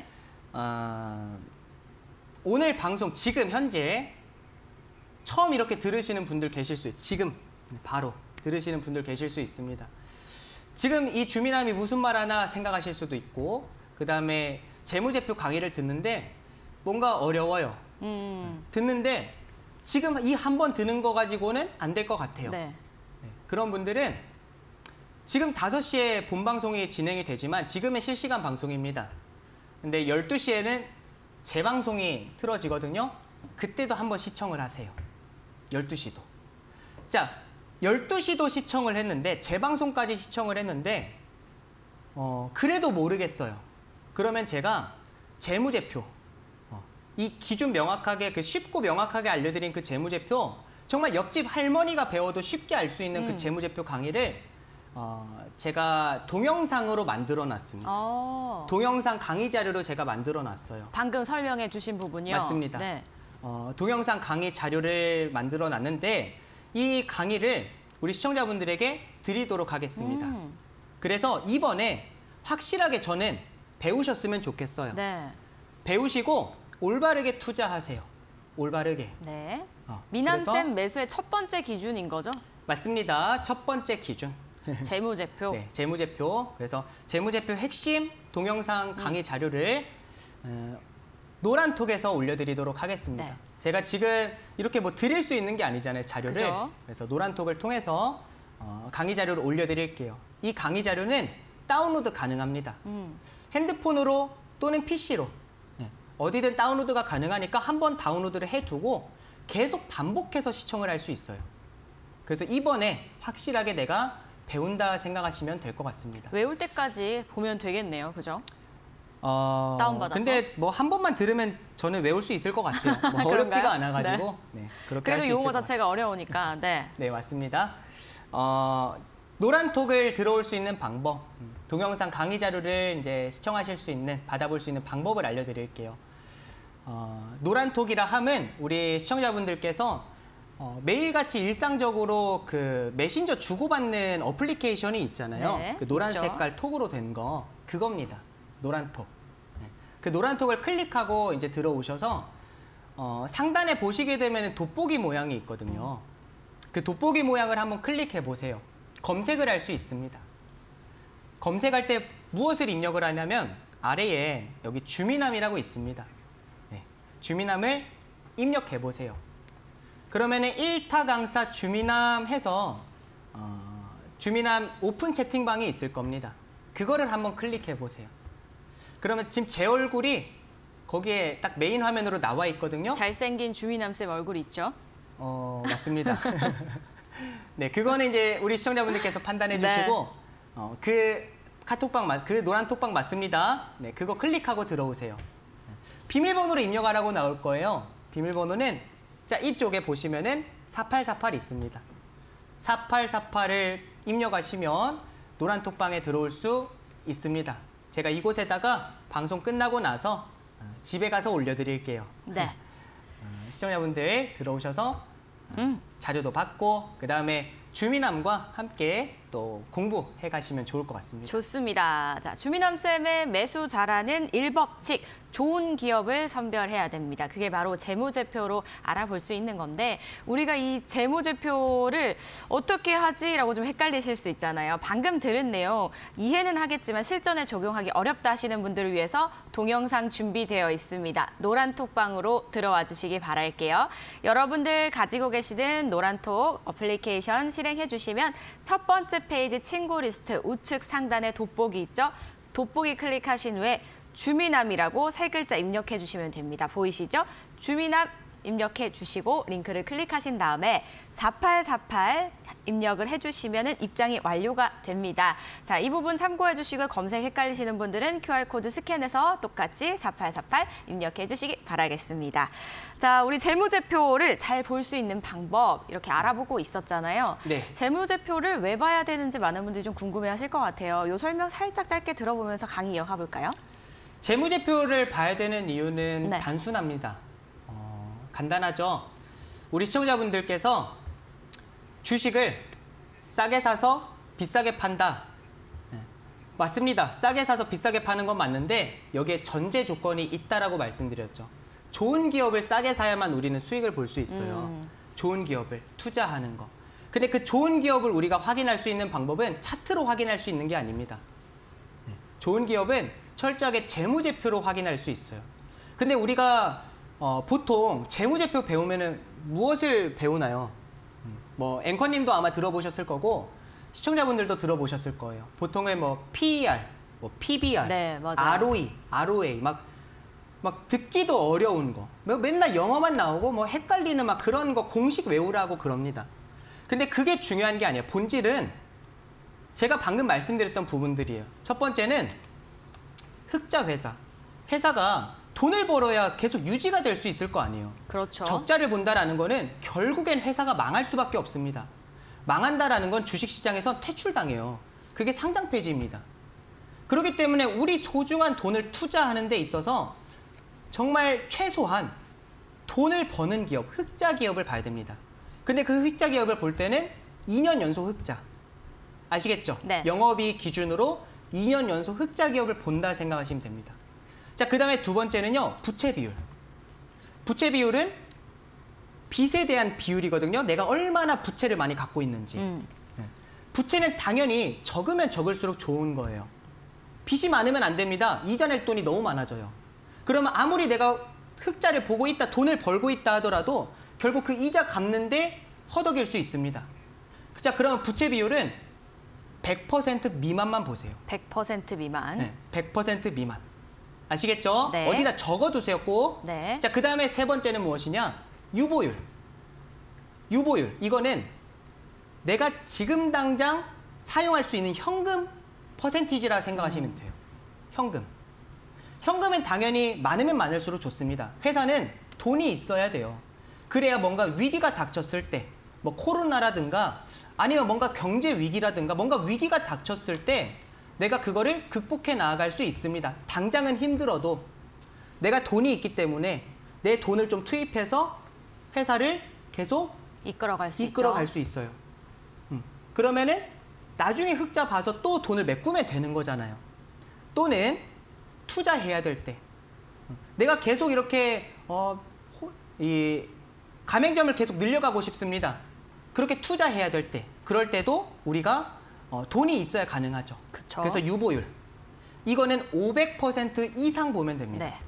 오늘 방송 지금 현재 처음 이렇게 들으시는 분들 계실 수 있어요. 지금 바로 들으시는 분들 계실 수 있습니다. 지금 이 주민함이 무슨 말 하나 생각하실 수도 있고 그다음에 재무제표 강의를 듣는데 뭔가 어려워요. 듣는데 지금 이 한 번 듣는 거 가지고는 안 될 것 같아요. 네. 네, 그런 분들은 지금 5시에 본방송이 진행이 되지만 지금은 실시간 방송입니다. 근데 12시에는 재방송이 틀어지거든요. 그때도 한번 시청을 하세요. 12시도. 자, 12시도 시청을 했는데 재방송까지 시청을 했는데 그래도 모르겠어요. 그러면 제가 재무제표 이 기준 명확하게 쉽고 명확하게 알려드린 그 재무제표 정말 옆집 할머니가 배워도 쉽게 알 수 있는 그 재무제표 강의를 제가 동영상으로 만들어 놨습니다. 동영상 강의 자료로 제가 만들어 놨어요. 방금 설명해 주신 부분이요? 맞습니다. 네. 동영상 강의 자료를 만들어 놨는데 이 강의를 우리 시청자분들에게 드리도록 하겠습니다. 그래서 이번에 확실하게 저는 배우셨으면 좋겠어요. 네. 배우시고 올바르게 투자하세요. 올바르게. 네. 미남쌤 매수의 첫 번째 기준인 거죠? 맞습니다. 첫 번째 기준. 재무제표. 네, 재무제표. 그래서 재무제표 핵심 동영상 강의 자료를 노란톡에서 올려드리도록 하겠습니다. 네. 제가 지금 이렇게 뭐 드릴 수 있는 게 아니잖아요, 자료를. 그죠? 그래서 노란톡을 통해서 강의 자료를 올려드릴게요. 이 강의 자료는 다운로드 가능합니다. 핸드폰으로 또는 PC로 어디든 다운로드가 가능하니까 한번 다운로드를 해두고 계속 반복해서 시청을 할 수 있어요. 그래서 이번에 확실하게 내가 배운다 생각하시면 될 것 같습니다. 외울 때까지 보면 되겠네요. 그죠? 다운받아서. 근데 뭐 한 번만 들으면 저는 외울 수 있을 것 같아요. 뭐 어렵지가 않아가지고. 네, 그렇게 할 수 있을 것 같아요. 그래도 용어 자체가 어려우니까. 네. 네, 맞습니다. 노란톡을 들어올 수 있는 방법, 동영상 강의 자료를 이제 시청하실 수 있는, 받아볼 수 있는 방법을 알려드릴게요. 노란톡이라 함은 우리 시청자분들께서 매일같이 일상적으로 그 메신저 주고받는 어플리케이션이 있잖아요. 네, 그 노란 있죠. 색깔 톡으로 된 거, 그겁니다. 노란톡. 네. 그 노란톡을 클릭하고 이제 들어오셔서 상단에 보시게 되면 돋보기 모양이 있거든요. 그 돋보기 모양을 한번 클릭해 보세요. 검색을 할 수 있습니다. 검색할 때 무엇을 입력을 하냐면 아래에 여기 주민함이라고 있습니다. 네. 주민함을 입력해 보세요. 그러면은 1타 강사 주민함 해서 주민함 오픈 채팅방이 있을 겁니다. 그거를 한번 클릭해 보세요. 그러면 지금 제 얼굴이 거기에 딱 메인 화면으로 나와 있거든요. 잘생긴 주민남쌤 얼굴 있죠? 맞습니다. 네, 그거는 이제 우리 시청자분들께서 판단해 주시고 그 카톡방, 그 노란 톡방 맞습니다. 네, 그거 클릭하고 들어오세요. 비밀번호로 입력하라고 나올 거예요. 비밀번호는 자, 이쪽에 보시면은 4848 있습니다. 4848을 입력하시면 노란 톡방에 들어올 수 있습니다. 제가 이곳에다가 방송 끝나고 나서 집에 가서 올려드릴게요. 네. 시청자분들 들어오셔서 자료도 받고 그 다음에 주민함과 함께 또 공부해 가시면 좋을 것 같습니다. 좋습니다. 자, 주민남쌤의 매수 잘하는 1법칙, 좋은 기업을 선별해야 됩니다. 그게 바로 재무제표로 알아볼 수 있는 건데 우리가 이 재무제표를 어떻게 하지라고 좀 헷갈리실 수 있잖아요. 방금 들은 내용 이해는 하겠지만 실전에 적용하기 어렵다 하시는 분들을 위해서 동영상 준비되어 있습니다. 노란톡방으로 들어와 주시기 바랄게요. 여러분들 가지고 계시는 노란톡 어플리케이션 실행해 주시면 첫 번째 페이지 친구 리스트 우측 상단에 돋보기 있죠? 돋보기 클릭하신 후에 주민함이라고 세 글자 입력해 주시면 됩니다. 보이시죠? 주민함 입력해 주시고 링크를 클릭하신 다음에 4848 입력을 해주시면 입장이 완료가 됩니다. 자, 이 부분 참고해 주시고 검색 헷갈리시는 분들은 QR코드 스캔해서 똑같이 4848 입력해 주시기 바라겠습니다. 자, 우리 재무제표를 잘 볼 수 있는 방법 이렇게 알아보고 있었잖아요. 네. 재무제표를 왜 봐야 되는지 많은 분들이 좀 궁금해하실 것 같아요. 이 설명 살짝 짧게 들어보면서 강의 이어가 볼까요? 재무제표를 봐야 되는 이유는 네. 단순합니다. 간단하죠. 우리 시청자분들께서 주식을 싸게 사서 비싸게 판다. 네. 맞습니다. 싸게 사서 비싸게 파는 건 맞는데 여기에 전제 조건이 있다라고 말씀드렸죠. 좋은 기업을 싸게 사야만 우리는 수익을 볼 수 있어요. 좋은 기업을 투자하는 거. 근데 그 좋은 기업을 우리가 확인할 수 있는 방법은 차트로 확인할 수 있는 게 아닙니다. 네. 좋은 기업은 철저하게 재무제표로 확인할 수 있어요. 근데 우리가 보통 재무제표 배우면은 무엇을 배우나요? 뭐 앵커님도 아마 들어보셨을 거고 시청자분들도 들어보셨을 거예요. 보통은 뭐 PER, 뭐 PBR, 네, 맞아요. ROE, ROA 막 듣기도 어려운 거. 맨날 영어만 나오고 뭐 헷갈리는 막 그런 거 공식 외우라고 그럽니다. 근데 그게 중요한 게 아니에요. 본질은 제가 방금 말씀드렸던 부분들이에요. 첫 번째는 흑자 회사. 회사가 돈을 벌어야 계속 유지가 될 수 있을 거 아니에요. 그렇죠. 적자를 본다라는 거는 결국엔 회사가 망할 수밖에 없습니다. 망한다라는 건 주식시장에서 퇴출당해요. 그게 상장 폐지입니다. 그렇기 때문에 우리 소중한 돈을 투자하는 데 있어서 정말 최소한 돈을 버는 기업, 흑자 기업을 봐야 됩니다. 근데 그 흑자 기업을 볼 때는 2년 연속 흑자. 아시겠죠? 네. 영업이익 기준으로 2년 연속 흑자 기업을 본다 생각하시면 됩니다. 자, 그 다음에 두 번째는요. 부채 비율. 부채 비율은 빚에 대한 비율이거든요. 내가 얼마나 부채를 많이 갖고 있는지. 네. 부채는 당연히 적으면 적을수록 좋은 거예요. 빚이 많으면 안 됩니다. 이자 낼 돈이 너무 많아져요. 그러면 아무리 내가 흑자를 보고 있다, 돈을 벌고 있다 하더라도 결국 그 이자 갚는데 허덕일 수 있습니다. 자, 그러면 부채 비율은 100% 미만만 보세요. 100% 미만. 네, 100% 미만. 아시겠죠? 네. 어디다 적어두세요, 꼭. 네. 자, 그 다음에 세 번째는 무엇이냐? 유보율. 유보율. 이거는 내가 지금 당장 사용할 수 있는 현금 퍼센티지라 생각하시면 돼요. 현금. 현금은 당연히 많으면 많을수록 좋습니다. 회사는 돈이 있어야 돼요. 그래야 뭔가 위기가 닥쳤을 때, 뭐 코로나라든가 아니면 뭔가 경제 위기라든가 뭔가 위기가 닥쳤을 때 내가 그거를 극복해 나아갈 수 있습니다. 당장은 힘들어도 내가 돈이 있기 때문에 내 돈을 좀 투입해서 회사를 계속 이끌어갈 수 이끌어갈 있죠. 수 있어요. 그러면은 나중에 흑자 봐서 또 돈을 메꾸면 되는 거잖아요. 또는 투자해야 될 때 내가 계속 이렇게 이 가맹점을 계속 늘려가고 싶습니다. 그렇게 투자해야 될 때, 그럴 때도 우리가 돈이 있어야 가능하죠. 그쵸. 그래서 유보율. 이거는 500% 이상 보면 됩니다. 네.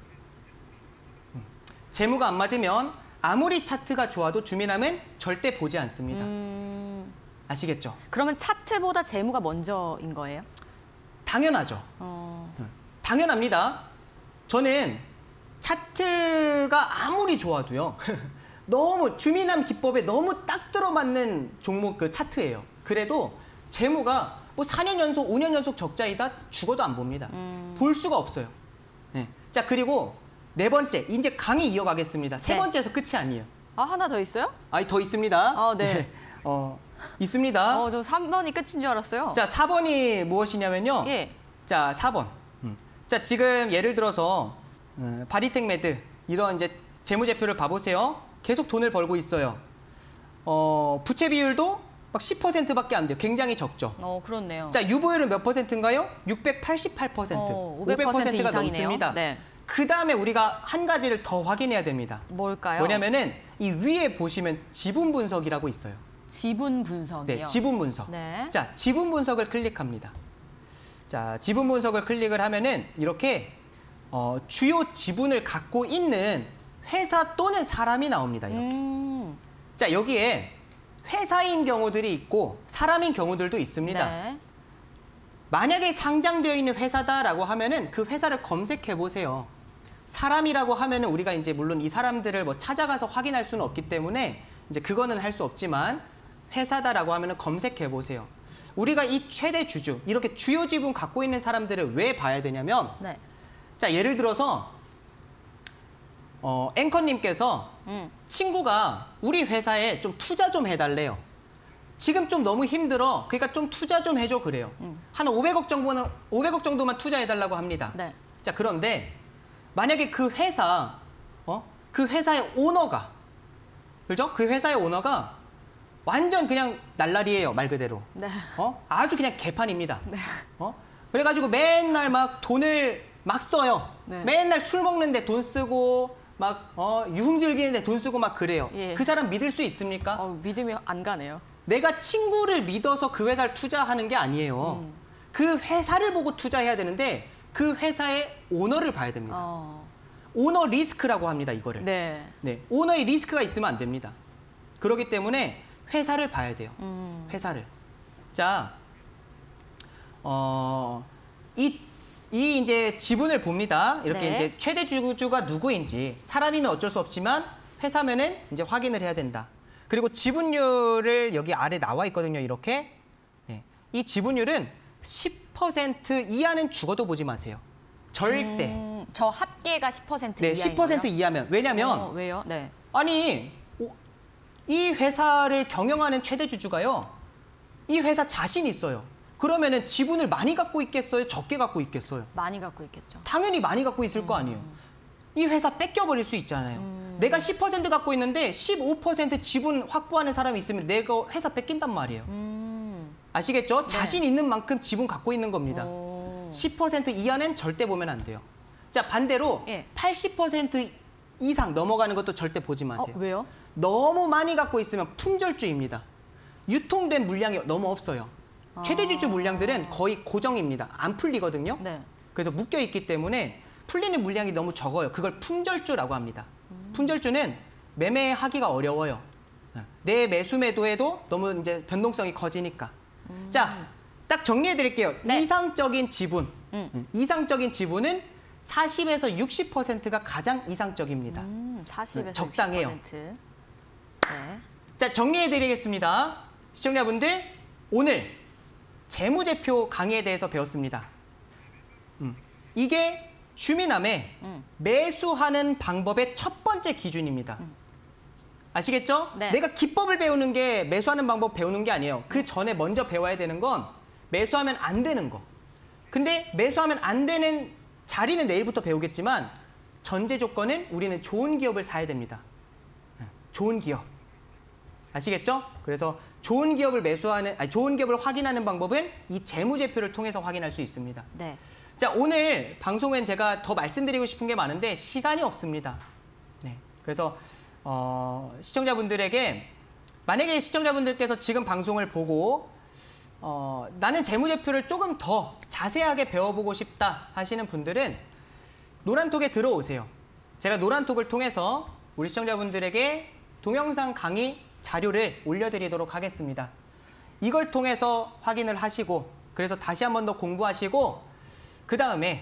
재무가 안 맞으면 아무리 차트가 좋아도 주민함은 절대 보지 않습니다. 아시겠죠? 그러면 차트보다 재무가 먼저인 거예요? 당연하죠. 당연합니다. 저는 차트가 아무리 좋아도요. 너무 주민함 기법에 너무 딱 들어맞는 종목 그 차트예요. 그래도 재무가 뭐 4년 연속, 5년 연속 적자이다 죽어도 안 봅니다. 볼 수가 없어요. 네. 자, 그리고 네 번째, 이제 강의 이어가겠습니다. 세 네. 번째에서 끝이 아니에요. 아, 하나 더 있어요? 아니, 더 있습니다. 네. 있습니다. 저 3번이 끝인 줄 알았어요. 자, 4번이 무엇이냐면요. 예. 자, 4번. 자, 지금 예를 들어서 바리텍 매드 이런 이제 재무제표를 봐보세요. 계속 돈을 벌고 있어요. 부채 비율도 막 10%밖에 안 돼요. 굉장히 적죠. 그렇네요. 자, 유보율은 몇 퍼센트인가요? 688%. 500%가 이상이네요. 넘습니다. 네. 그 다음에 우리가 한 가지를 더 확인해야 됩니다. 뭘까요? 뭐냐면은 이 위에 보시면 지분 분석이라고 있어요. 지분 분석이요. 네, 지분 분석. 네. 자, 지분 분석을 클릭합니다. 자, 지분 분석을 클릭을 하면은 이렇게 주요 지분을 갖고 있는 회사 또는 사람이 나옵니다. 이렇게. 자, 여기에 회사인 경우들이 있고 사람인 경우들도 있습니다. 네. 만약에 상장되어 있는 회사다라고 하면은 그 회사를 검색해 보세요. 사람이라고 하면은 우리가 이제 물론 이 사람들을 뭐 찾아가서 확인할 수는 없기 때문에 이제 그거는 할 수 없지만 회사다라고 하면은 검색해 보세요. 우리가 이 최대 주주, 이렇게 주요 지분 갖고 있는 사람들을 왜 봐야 되냐면, 네. 자, 예를 들어서 앵커님께서 친구가 우리 회사에 좀 투자 좀 해달래요. 지금 좀 너무 힘들어. 그러니까 좀 투자 좀 해줘 그래요. 한 500억 정도만 투자해달라고 합니다. 네. 자, 그런데 만약에 그 회사의 오너가, 그죠? 그 회사의 오너가 완전 그냥 날라리예요, 말 그대로. 네. 아주 그냥 개판입니다. 네. 그래가지고 맨날 막 돈을 막 써요. 네. 맨날 술 먹는데 돈 쓰고 막 유흥 즐기는데 돈 쓰고 막 그래요. 예. 그 사람 믿을 수 있습니까? 믿음이 안 가네요. 내가 친구를 믿어서 그 회사를 투자하는 게 아니에요. 그 회사를 보고 투자해야 되는데 그 회사의 오너를 봐야 됩니다. 오너 리스크라고 합니다, 이거를. 네. 네, 오너의 리스크가 있으면 안 됩니다. 그렇기 때문에 회사를 봐야 돼요. 회사를. 자, 이 이 이제 지분을 봅니다. 이렇게 네. 이제 최대 주주가 누구인지 사람이면 어쩔 수 없지만 회사면은 이제 확인을 해야 된다. 그리고 지분율을 여기 아래 나와 있거든요. 이렇게. 네. 이 지분율은 10% 이하는 죽어도 보지 마세요. 절대. 저 합계가 10% 네, 이하인 10% 거예요? 이하면. 왜냐면 왜요? 네. 아니 이 회사를 경영하는 최대 주주가요. 이 회사 자신이 있어요. 그러면은 지분을 많이 갖고 있겠어요? 적게 갖고 있겠어요? 많이 갖고 있겠죠. 당연히 많이 갖고 있을 거 아니에요. 이 회사 뺏겨버릴 수 있잖아요. 내가 10% 갖고 있는데 15% 지분 확보하는 사람이 있으면 내가 회사 뺏긴단 말이에요. 아시겠죠? 자신 있는 만큼 지분 갖고 있는 겁니다. 10% 이하는 절대 보면 안 돼요. 자, 반대로 예. 80% 이상 넘어가는 것도 절대 보지 마세요. 왜요? 너무 많이 갖고 있으면 품절주입니다. 유통된 물량이 너무 없어요. 최대주주 물량들은 거의 고정입니다. 안 풀리거든요. 네. 그래서 묶여 있기 때문에 풀리는 물량이 너무 적어요. 그걸 품절주라고 합니다. 품절주는 매매하기가 어려워요. 내 매수 매도에도 너무 이제 변동성이 커지니까. 자, 딱 정리해 드릴게요. 네. 이상적인 지분. 이상적인 지분은 40에서 60%가 가장 이상적입니다. 40에서 적당해요. 60%. 네. 자, 정리해 드리겠습니다. 시청자분들, 오늘 재무제표 강의에 대해서 배웠습니다. 이게 주미남의 매수하는 방법의 첫 번째 기준입니다. 아시겠죠? 네. 내가 기법을 배우는 게 매수하는 방법 배우는 게 아니에요. 그 전에 먼저 배워야 되는 건 매수하면 안 되는 거. 근데 매수하면 안 되는 자리는 내일부터 배우겠지만 전제 조건은 우리는 좋은 기업을 사야 됩니다. 좋은 기업. 아시겠죠? 그래서 좋은 기업을 좋은 기업을 확인하는 방법은 이 재무제표를 통해서 확인할 수 있습니다. 네. 자, 오늘 방송엔 제가 더 말씀드리고 싶은 게 많은데 시간이 없습니다. 네. 그래서 시청자분들에게 만약에 시청자분들께서 지금 방송을 보고 나는 재무제표를 조금 더 자세하게 배워보고 싶다 하시는 분들은 노란톡에 들어오세요. 제가 노란톡을 통해서 우리 시청자분들에게 동영상 강의 자료를 올려드리도록 하겠습니다. 이걸 통해서 확인을 하시고 그래서 다시 한 번 더 공부하시고 그 다음에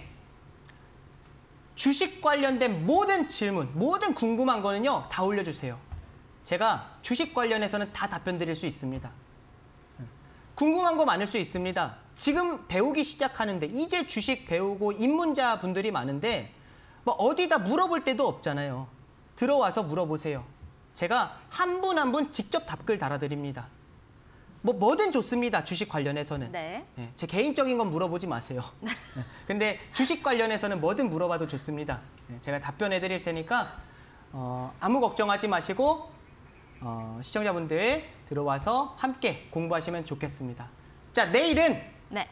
주식 관련된 모든 질문, 모든 궁금한 거는요 다 올려주세요. 제가 주식 관련해서는 다 답변 드릴 수 있습니다. 궁금한 거 많을 수 있습니다. 지금 배우기 시작하는데 이제 주식 배우고 입문자 분들이 많은데 뭐 어디다 물어볼 데도 없잖아요. 들어와서 물어보세요. 제가 한 분 한 분 직접 답글 달아드립니다. 뭐든 좋습니다. 주식 관련해서는. 네. 네, 제 개인적인 건 물어보지 마세요. 네, 근데 주식 관련해서는 뭐든 물어봐도 좋습니다. 네, 제가 답변해 드릴 테니까 아무 걱정하지 마시고 시청자분들 들어와서 함께 공부하시면 좋겠습니다. 자, 내일은 네.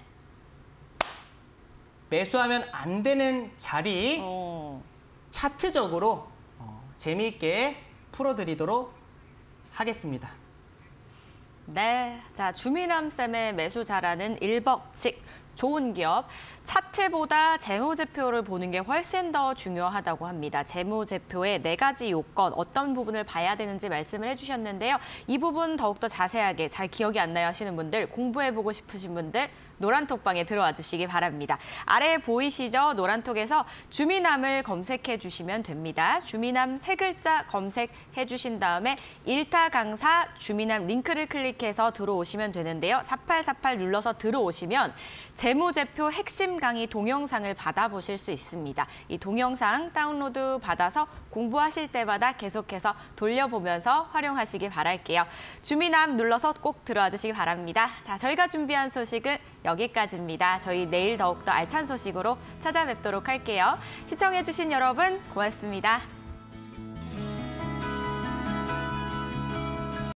매수하면 안 되는 자리 차트적으로 재미있게 풀어드리도록 하겠습니다. 네, 자 주미남쌤의 매수 잘하는 1법칙 좋은 기업 차트보다 재무제표를 보는 게 훨씬 더 중요하다고 합니다. 재무제표의 4가지 요건 어떤 부분을 봐야 되는지 말씀을 해주셨는데요. 이 부분 더욱더 자세하게 잘 기억이 안 나요 하시는 분들 공부해보고 싶으신 분들 노란톡방에 들어와 주시기 바랍니다. 아래 보이시죠? 노란톡에서 주미남을 검색해 주시면 됩니다. 주미남 3글자 검색해 주신 다음에 1타 강사 주미남 링크를 클릭해서 들어오시면 되는데요. 4848 눌러서 들어오시면 재무제표 핵심 강의 동영상을 받아보실 수 있습니다. 이 동영상 다운로드 받아서 공부하실 때마다 계속해서 돌려보면서 활용하시기 바랄게요. 주미남 눌러서 꼭 들어와 주시기 바랍니다. 자, 저희가 준비한 소식은 여기까지입니다. 저희 내일 더욱더 알찬 소식으로 찾아뵙도록 할게요. 시청해주신 여러분 고맙습니다.